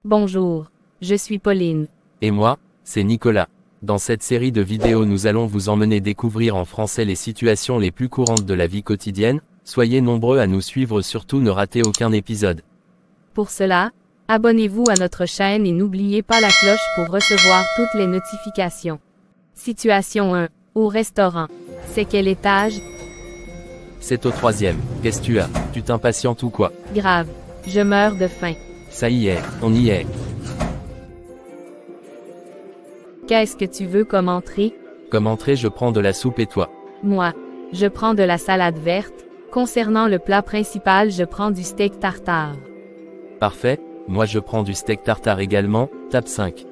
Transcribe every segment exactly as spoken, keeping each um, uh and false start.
Bonjour, je suis Pauline. Et moi, c'est Nicolas. Dans cette série de vidéos nous allons vous emmener découvrir en français les situations les plus courantes de la vie quotidienne. Soyez nombreux à nous suivre, surtout ne ratez aucun épisode. Pour cela, abonnez-vous à notre chaîne et n'oubliez pas la cloche pour recevoir toutes les notifications. Situation un. Au restaurant. C'est quel étage? C'est au troisième. Qu'est-ce que tu as? Tu t'impatientes ou quoi? Grave. Je meurs de faim. Ça y est, on y est. Qu'est-ce que tu veux comme entrée? Comme entrée je prends de la soupe et toi? Moi, je prends de la salade verte. Concernant le plat principal, je prends du steak tartare. Parfait, moi je prends du steak tartare également. Tape cinq.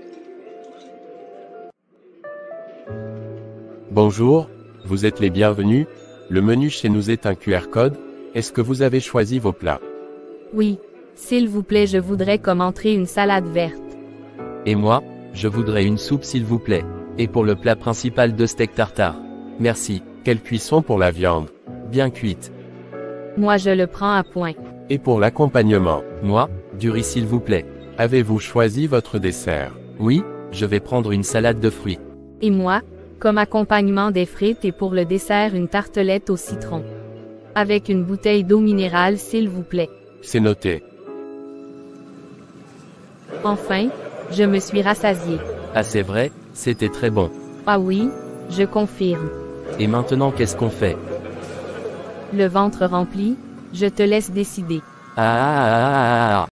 Bonjour, vous êtes les bienvenus. Le menu chez nous est un Q R code. Est-ce que vous avez choisi vos plats? Oui. S'il vous plaît, je voudrais comme entrée une salade verte. Et moi, je voudrais une soupe s'il vous plaît. Et pour le plat principal de steak tartare. Merci. Quelle cuisson pour la viande? Bien cuite. Moi je le prends à point. Et pour l'accompagnement? Moi, du riz s'il vous plaît. Avez-vous choisi votre dessert? Oui, je vais prendre une salade de fruits. Et moi, comme accompagnement des frites et pour le dessert une tartelette au citron. Avec une bouteille d'eau minérale s'il vous plaît. C'est noté. Enfin, je me suis rassasié. Ah c'est vrai, c'était très bon. Ah oui, je confirme. Et maintenant qu'est-ce qu'on fait? Le ventre rempli, je te laisse décider. Ah, ah, ah, ah, ah.